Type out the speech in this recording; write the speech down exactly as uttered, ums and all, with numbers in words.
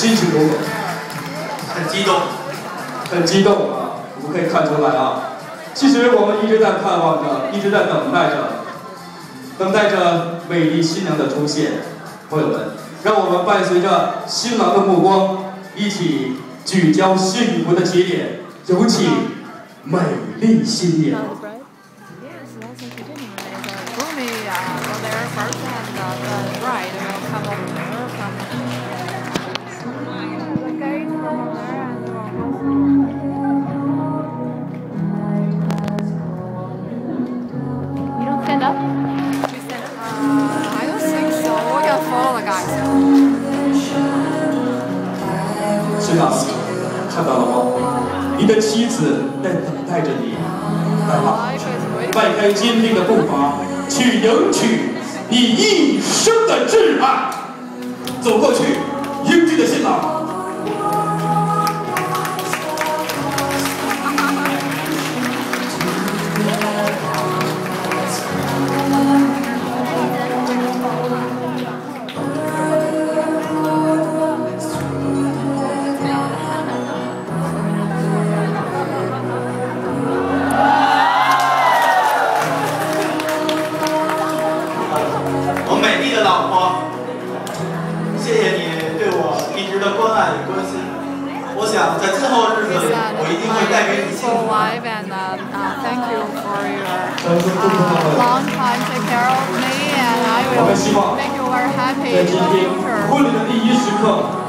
心情如何？ 很激动， 很激动啊！我们可以看出来啊。其实我们一直在盼望着，一直在等待着，等待着美丽新娘的出现。朋友们，让我们伴随着新郎的目光，一起聚焦幸福的起点，有请美丽新娘。 新郎，看到了吗？你的妻子在等待着你，来吧，迈开坚定的步伐，去迎娶你一生的挚爱。走过去，英俊的新郎。 老婆，谢谢你对我一直的关爱与关心。我想在今后日子里，我一定会带给你幸福。 And uh, thank you for your long time take care of me, and I will make you very happy in the future. 婚礼的第一时刻。